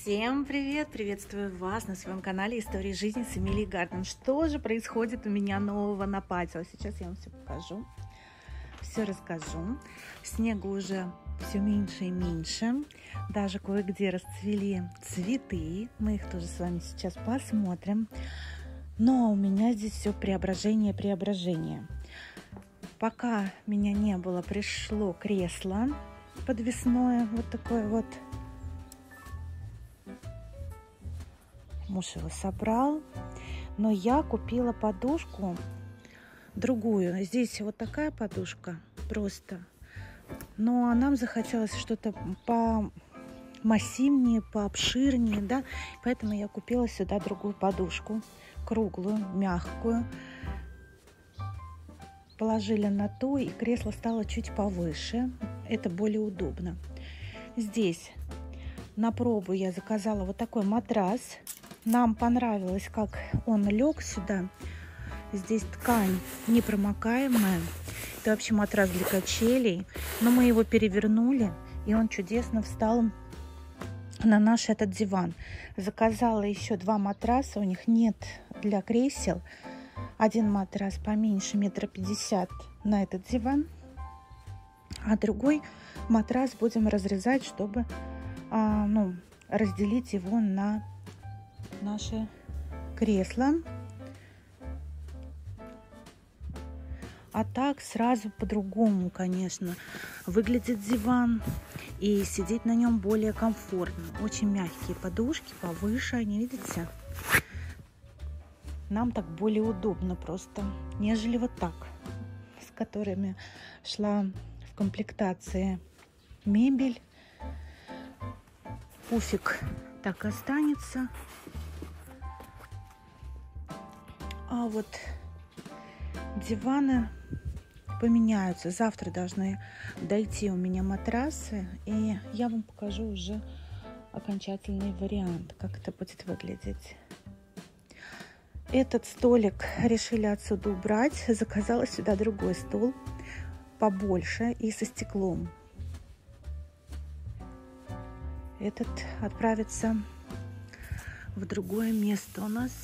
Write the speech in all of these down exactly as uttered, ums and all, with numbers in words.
Всем привет! Приветствую вас на своем канале Истории жизни с Эмилией Гарден. Что же происходит у меня нового на патио? Сейчас я вам все покажу, все расскажу. Снега уже все меньше и меньше. Даже кое-где расцвели цветы. Мы их тоже с вами сейчас посмотрим. Но у меня здесь все преображение, преображение. Пока меня не было, пришло кресло подвесное, вот такое вот. Муж его собрал, но я купила подушку другую. Здесь вот такая подушка просто, но нам захотелось что-то помассивнее, пообширнее, да, поэтому я купила сюда другую подушку, круглую, мягкую. Положили на ту, и кресло стало чуть повыше. Это более удобно. Здесь на пробу я заказала вот такой матрас. Нам понравилось, как он лег сюда. Здесь ткань непромокаемая. Это вообще матрас для качелей. Но мы его перевернули, и он чудесно встал на наш этот диван. Заказала еще два матраса. У них нет для кресел. Один матрас поменьше, метра пятьдесят, на этот диван. А другой матрас будем разрезать, чтобы а, ну, разделить его на наше кресло. А так сразу по-другому, конечно, выглядит диван, и сидеть на нем более комфортно. Очень мягкие подушки, повыше они, видите? Нам так более удобно просто, нежели вот так, с которыми шла в комплектации мебель. Пуфик так и останется. А вот диваны поменяются. Завтра должны дойти у меня матрасы, и я вам покажу уже окончательный вариант, как это будет выглядеть. Этот столик решили отсюда убрать. Заказала сюда другой стол побольше и со стеклом. Этот отправится в другое место. У нас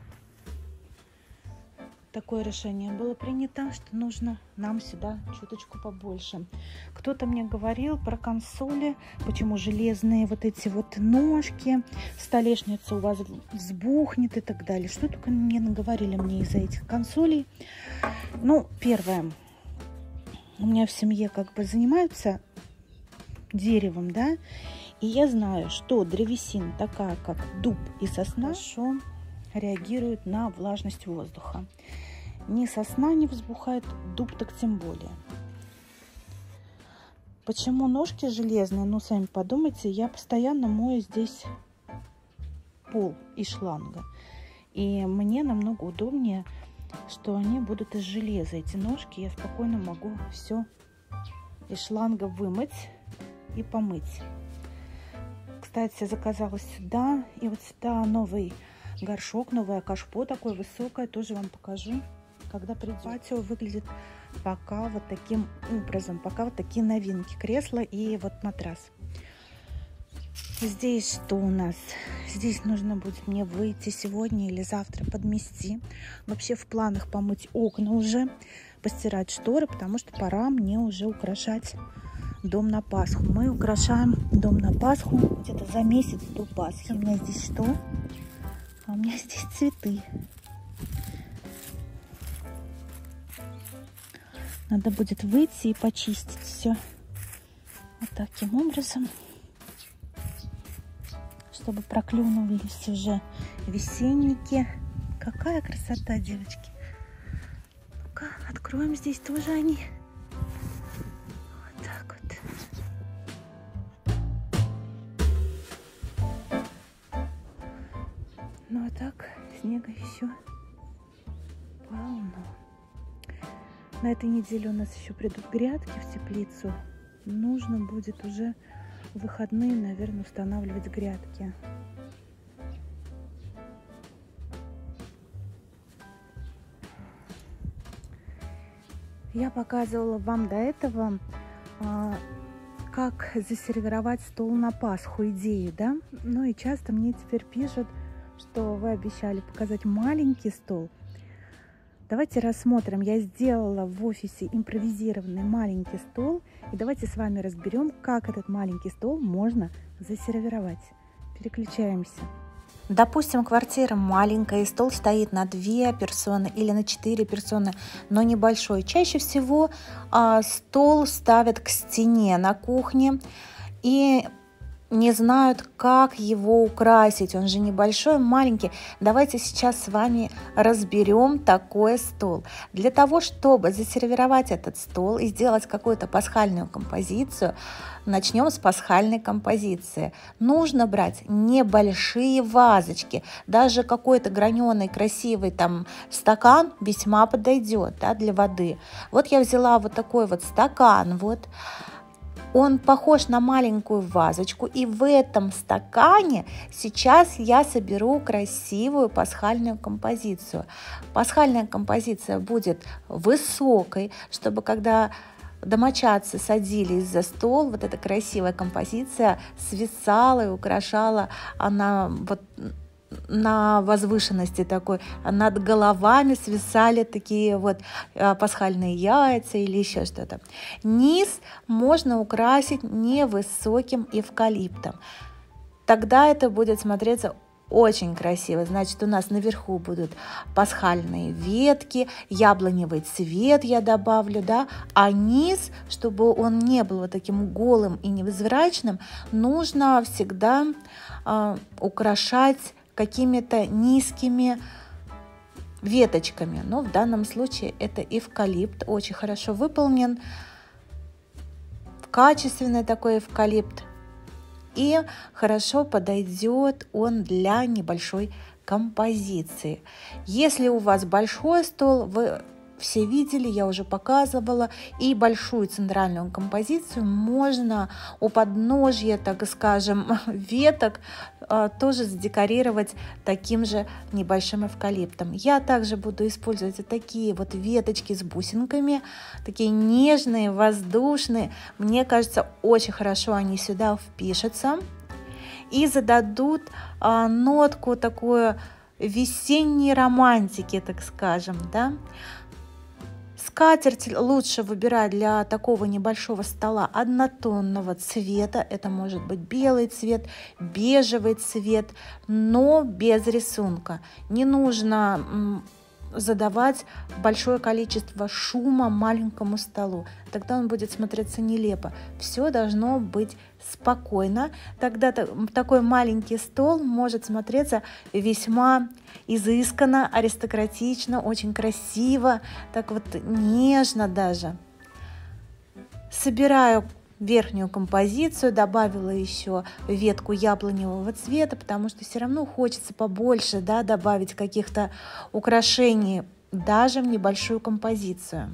такое решение было принято, что нужно нам сюда чуточку побольше. Кто-то мне говорил про консоли, почему железные вот эти вот ножки, столешница у вас взбухнет и так далее. Что только мне наговорили мне из-за этих консолей. Ну, первое, у меня в семье как бы занимаются деревом, да, и я знаю, что древесина такая, как дуб и сосна, хорошо реагирует на влажность воздуха. Ни сосна не взбухает, дуб так тем более. Почему ножки железные? Ну, сами подумайте, я постоянно мою здесь пол из шланга. И мне намного удобнее, что они будут из железа. Эти ножки я спокойно могу все из шланга вымыть и помыть. Кстати, заказала сюда, и вот сюда новый горшок, новое кашпо, такое высокое, тоже вам покажу, когда придет. Патио выглядит пока вот таким образом, пока вот такие новинки, кресло и вот матрас. Здесь что у нас? Здесь нужно будет мне выйти сегодня или завтра подмести. Вообще в планах помыть окна уже, постирать шторы, потому что пора мне уже украшать дом на Пасху. Мы украшаем дом на Пасху где-то за месяц до Пасхи. У меня здесь что? А у меня здесь цветы. Надо будет выйти и почистить все вот таким образом, чтобы проклюнулись уже весенники. Какая красота, девочки! Ну-ка, откроем, здесь тоже они. Вот так вот. Ну а так, снега еще полно. На этой неделе у нас еще придут грядки в теплицу. Нужно будет уже в выходные, наверное, устанавливать грядки. Я показывала вам до этого, как засервировать стол на Пасху, идею, да? Ну и часто мне теперь пишут, что вы обещали показать маленький стол. Давайте рассмотрим. Я сделала в офисе импровизированный маленький стол. И давайте с вами разберем, как этот маленький стол можно засервировать. Переключаемся. Допустим, квартира маленькая, и стол стоит на две персоны или на четыре персоны, но небольшой. Чаще всего а, стол ставят к стене на кухне и не знают, как его украсить. Он же небольшой, маленький. Давайте сейчас с вами разберем такой стол. Для того, чтобы засервировать этот стол и сделать какую-то пасхальную композицию, начнем с пасхальной композиции. Нужно брать небольшие вазочки. Даже какой-то граненый красивый там стакан весьма подойдет, да, для воды. Вот я взяла вот такой вот стакан. Вот. Он похож на маленькую вазочку, и в этом стакане сейчас я соберу красивую пасхальную композицию. Пасхальная композиция будет высокой, чтобы когда домочадцы садились за стол, вот эта красивая композиция свисала и украшала она вот на возвышенности такой, над головами свисали такие вот пасхальные яйца или еще что-то. Низ можно украсить невысоким эвкалиптом. Тогда это будет смотреться очень красиво. Значит, у нас наверху будут пасхальные ветки, яблоневый цвет я добавлю, да, а низ, чтобы он не был вот таким голым и невзрачным, нужно всегда э, украшать какими-то низкими веточками. Но в данном случае это эвкалипт, очень хорошо выполнен, качественный такой эвкалипт, и хорошо подойдет он для небольшой композиции. Если у вас большой стол, вы все видели, я уже показывала, и большую центральную композицию можно у подножья, так скажем, веток тоже задекорировать таким же небольшим эвкалиптом. Я также буду использовать вот такие вот веточки с бусинками, такие нежные, воздушные. Мне кажется, очень хорошо они сюда впишутся и зададут а, нотку такой весенней романтики, так скажем, да. Скатерть лучше выбирать для такого небольшого стола однотонного цвета. Это может быть белый цвет, бежевый цвет, но без рисунка. Не нужно задавать большое количество шума маленькому столу. Тогда он будет смотреться нелепо. Все должно быть спокойно. Тогда такой маленький стол может смотреться весьма изысканно, аристократично, очень красиво, так вот нежно даже. Собираю верхнюю композицию, добавила еще ветку яблоневого цвета, потому что все равно хочется побольше, да, добавить каких-то украшений даже в небольшую композицию.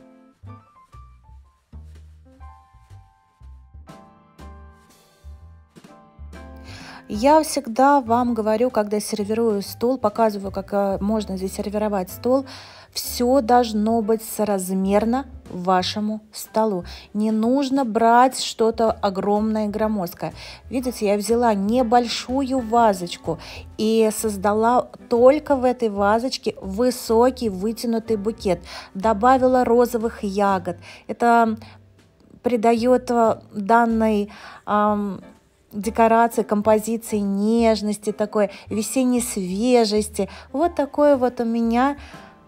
Я всегда вам говорю, когда сервирую стол, показываю, как можно засервировать стол. Все должно быть соразмерно вашему столу. Не нужно брать что-то огромное, громоздкое. Видите, я взяла небольшую вазочку и создала только в этой вазочке высокий вытянутый букет. Добавила розовых ягод. Это придает данной эм, декорации, композиции нежности, такой весенней свежести. Вот такой вот у меня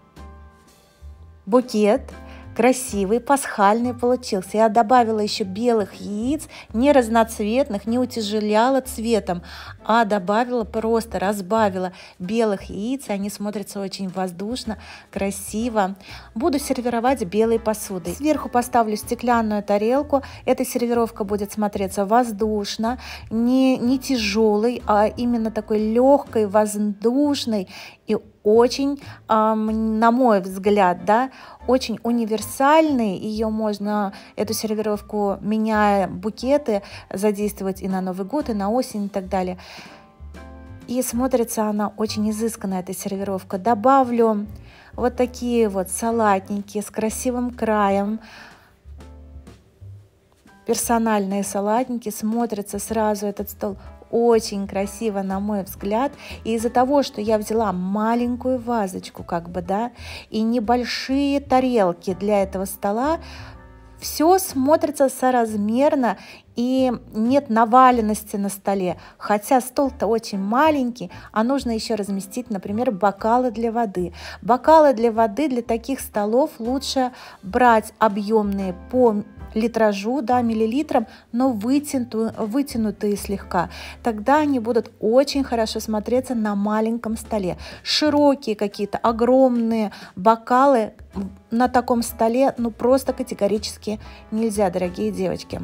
букет красивый, пасхальный получился. Я добавила еще белых яиц, не разноцветных, не утяжеляла цветом, а добавила просто, разбавила белых яиц. Они смотрятся очень воздушно, красиво. Буду сервировать белой посудой. Сверху поставлю стеклянную тарелку. Эта сервировка будет смотреться воздушно, не, не тяжелой, а именно такой легкой, воздушной и очень, на мой взгляд, да, очень универсальный. Ее можно, эту сервировку, меняя букеты, задействовать и на Новый год, и на осень, и так далее. И смотрится она очень изысканно, эта сервировка. Добавлю вот такие вот салатники с красивым краем. персональные салатники, смотрится сразу этот стол очень красиво, на мой взгляд. И из-за того, что я взяла маленькую вазочку, как бы, да, и небольшие тарелки для этого стола, все смотрится соразмерно и нет наваленности на столе. Хотя стол-то очень маленький, а нужно еще разместить, например, бокалы для воды. Бокалы для воды для таких столов лучше брать объемные по литражу, да, миллилитрам, но вытянутые, вытянутые слегка. Тогда они будут очень хорошо смотреться на маленьком столе. Широкие какие-то огромные бокалы на таком столе, ну, просто категорически нельзя, дорогие девочки.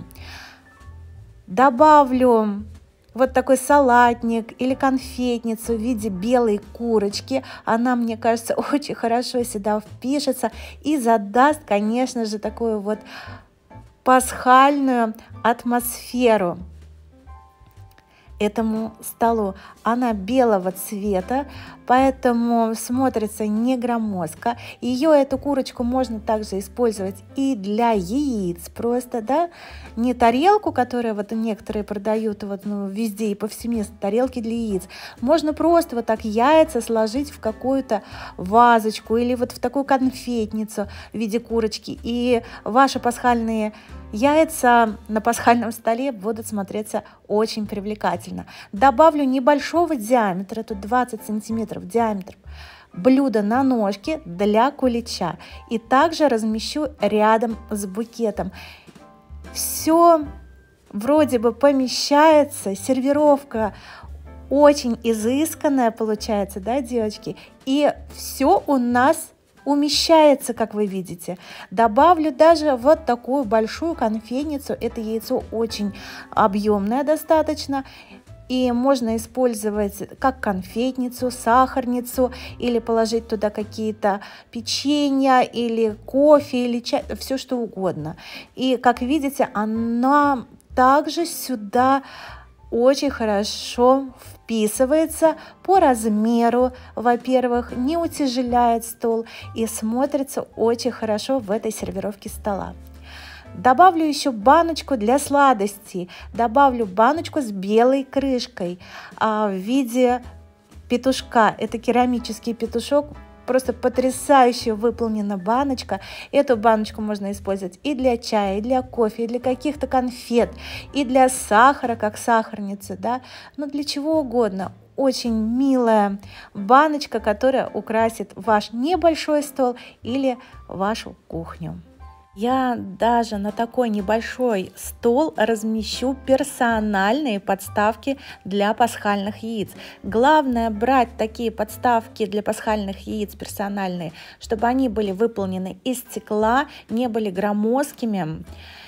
Добавлю вот такой салатник или конфетницу в виде белой курочки. Она, мне кажется, очень хорошо сюда впишется и задаст, конечно же, такую вот пасхальную атмосферу этому столу. Она белого цвета, поэтому смотрится не громоздко. Ее, эту курочку, можно также использовать и для яиц просто, да, не тарелку, которую вот некоторые продают вот, ну, везде и повсеместно, тарелки для яиц. Можно просто вот так яйца сложить в какую-то вазочку или вот в такую конфетницу в виде курочки, и ваши пасхальные яйца на пасхальном столе будут смотреться очень привлекательно. Добавлю небольшого диаметра, тут двадцать сантиметров диаметр, блюдо на ножке для кулича. И также размещу рядом с букетом. Все вроде бы помещается, сервировка очень изысканная получается, да, девочки? И все у нас умещается, как вы видите. Добавлю даже вот такую большую конфетницу. Это яйцо очень объемное достаточно. И можно использовать как конфетницу, сахарницу, или положить туда какие-то печенья, или кофе, или чай, все что угодно. И, как видите, она также сюда очень хорошо вписывается по размеру, во-первых, не утяжеляет стол и смотрится очень хорошо в этой сервировке стола. Добавлю еще баночку для сладостей. Добавлю баночку с белой крышкой а, в виде петушка. Это керамический петушок. Просто потрясающе выполнена баночка. Эту баночку можно использовать и для чая, и для кофе, и для каких-то конфет, и для сахара, как сахарница, да, ну для чего угодно. Очень милая баночка, которая украсит ваш небольшой стол или вашу кухню. Я даже на такой небольшой стол размещу персональные подставки для пасхальных яиц. Главное брать такие подставки для пасхальных яиц персональные, чтобы они были выполнены из стекла, не были громоздкими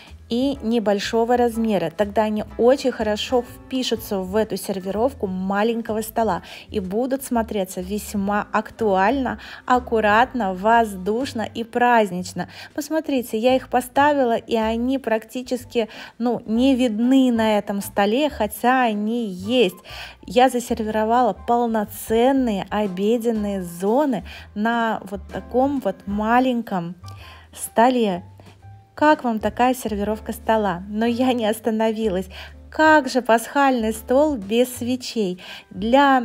и небольшого размера. Тогда они очень хорошо впишутся в эту сервировку маленького стола и будут смотреться весьма актуально, аккуратно, воздушно и празднично. Посмотрите, я их поставила, и они практически, ну, не видны на этом столе, хотя они есть. Я засервировала полноценные обеденные зоны на вот таком вот маленьком столе. Как вам такая сервировка стола? Но я не остановилась. Как же пасхальный стол без свечей? Для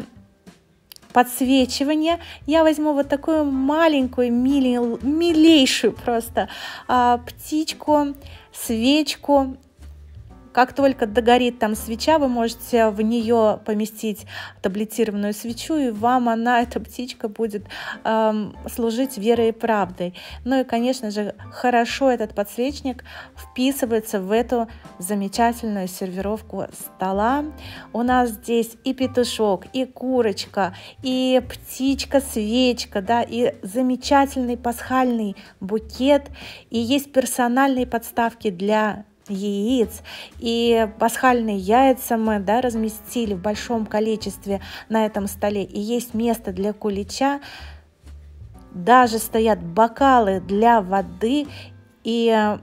подсвечивания я возьму вот такую маленькую, милей, милейшую просто а, птичку, свечку. Как только догорит там свеча, вы можете в нее поместить таблетированную свечу, и вам она, эта птичка, будет эм, служить верой и правдой. Ну и, конечно же, хорошо этот подсвечник вписывается в эту замечательную сервировку стола. У нас здесь и петушок, и курочка, и птичка-свечка, да, и замечательный пасхальный букет, и есть персональные подставки для яиц, и пасхальные яйца мы, да, разместили в большом количестве на этом столе, и есть место для кулича, даже стоят бокалы для воды, и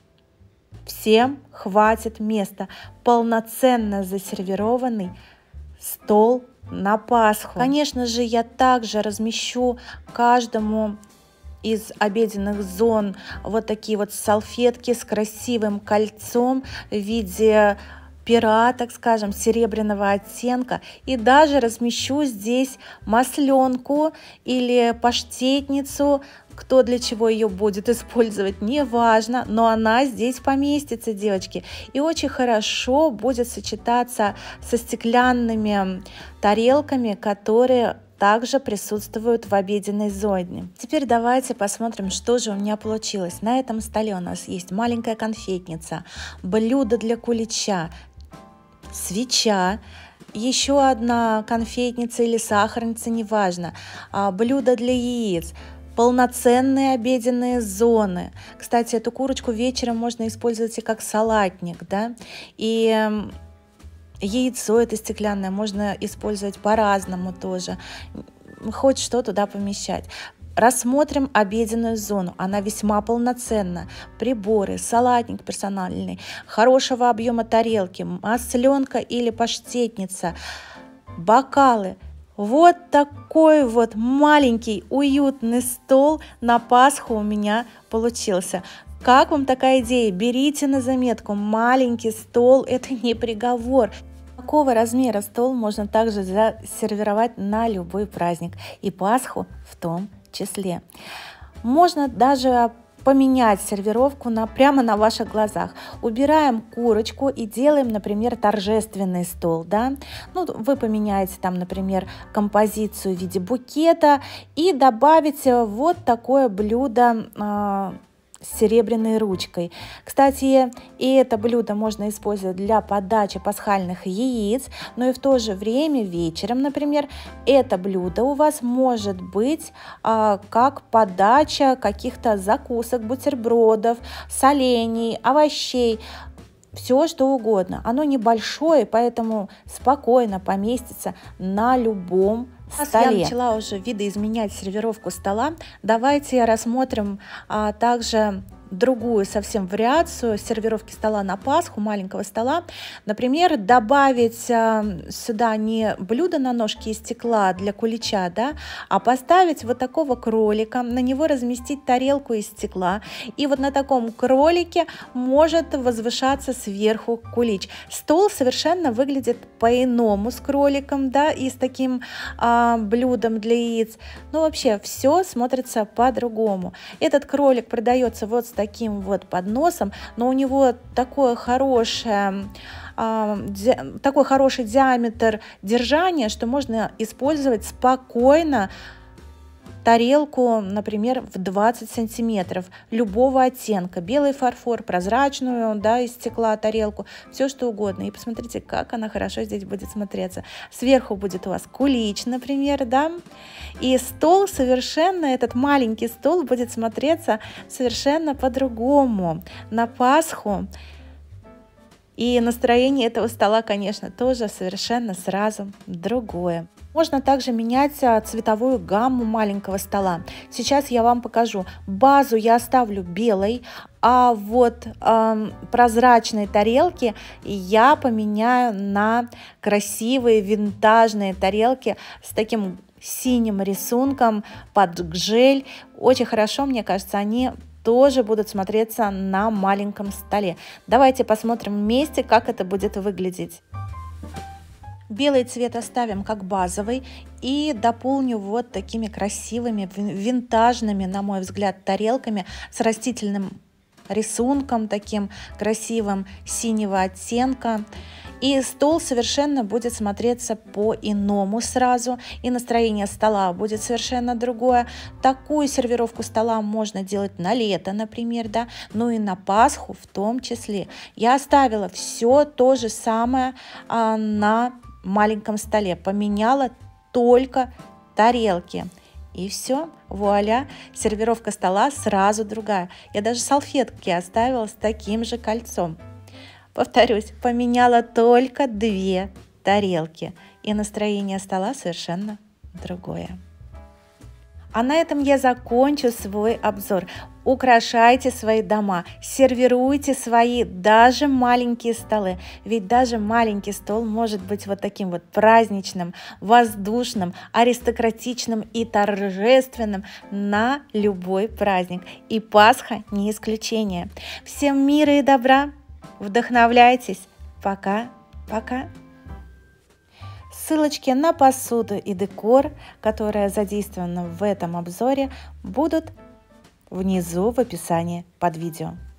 всем хватит места. Полноценно засервированный стол на Пасху. Конечно же, я также размещу каждому из обеденных зон вот такие вот салфетки с красивым кольцом в виде пера, так скажем, серебряного оттенка. И даже размещу здесь масленку или паштетницу. Кто для чего ее будет использовать, не важно, но она здесь поместится, девочки. И очень хорошо будет сочетаться со стеклянными тарелками, которые также присутствуют в обеденной зоне. Теперь давайте посмотрим, что же у меня получилось. На этом столе у нас есть маленькая конфетница, блюдо для кулича, свеча, еще одна конфетница или сахарница, неважно, блюдо для яиц, полноценные обеденные зоны. Кстати, эту курочку вечером можно использовать и как салатник, да, и яйцо это стеклянное можно использовать по-разному тоже, хоть что туда помещать. Рассмотрим обеденную зону. Она весьма полноценна. Приборы, салатник персональный, хорошего объема тарелки, масленка или паштетница, бокалы. Вот такой вот маленький уютный стол на Пасху у меня получился. Как вам такая идея? Берите на заметку. Маленький стол – это не приговор. Такого размера стол можно также засервировать на любой праздник, и Пасху в том числе. Можно даже поменять сервировку на, прямо на ваших глазах. Убираем курочку и делаем, например, торжественный стол. Да? Ну, вы поменяете там, например, композицию в виде букета и добавите вот такое блюдо э, с серебряной ручкой. Кстати, и это блюдо можно использовать для подачи пасхальных яиц, но и в то же время вечером, например, это блюдо у вас может быть а, как подача каких-то закусок, бутербродов, солений, овощей. Все что угодно. Оно небольшое, поэтому спокойно поместится на любом столе. Я начала уже видоизменять сервировку стола. Давайте рассмотрим а, также другую совсем вариацию сервировки стола на Пасху, маленького стола. Например, добавить а, сюда не блюдо на ножке из стекла для кулича, да, а поставить вот такого кролика, на него разместить тарелку из стекла. И вот на таком кролике может возвышаться сверху кулич. Стол совершенно выглядит по-иному с кроликом, да, и с таким а, блюдом для яиц. Ну, вообще, все смотрится по-другому. Этот кролик продается вот с таким вот подносом, но у него такое хорошее, э, ди, такой хороший диаметр держания, что можно использовать спокойно тарелку, например, в двадцать сантиметров любого оттенка, белый фарфор, прозрачную, да, из стекла тарелку, все что угодно. И посмотрите, как она хорошо здесь будет смотреться. Сверху будет у вас кулич, например, да, и стол совершенно, этот маленький стол будет смотреться совершенно по-другому на Пасху. И настроение этого стола, конечно, тоже совершенно сразу другое. Можно также менять цветовую гамму маленького стола. Сейчас я вам покажу. Базу я оставлю белой, а вот э, прозрачные тарелки я поменяю на красивые винтажные тарелки с таким синим рисунком под гжель. Очень хорошо, мне кажется, они тоже будут смотреться на маленьком столе. Давайте посмотрим вместе, как это будет выглядеть. Белый цвет оставим как базовый и дополню вот такими красивыми винтажными, на мой взгляд, тарелками с растительным рисунком, таким красивым синего оттенка. И стол совершенно будет смотреться по-иному сразу, и настроение стола будет совершенно другое. Такую сервировку стола можно делать на лето, например, да, ну и на Пасху в том числе. Я оставила все то же самое а, на маленьком столе, поменяла только тарелки. И все, вуаля, сервировка стола сразу другая. Я даже салфетки оставила с таким же кольцом. Повторюсь, поменяла только две тарелки, и настроение стола совершенно другое. А на этом я закончу свой обзор. Украшайте свои дома, сервируйте свои даже маленькие столы. Ведь даже маленький стол может быть вот таким вот праздничным, воздушным, аристократичным и торжественным на любой праздник. И Пасха не исключение. Всем мира и добра. Вдохновляйтесь. Пока-пока. Ссылочки на посуду и декор, которые задействованы в этом обзоре, будут внизу в описании под видео.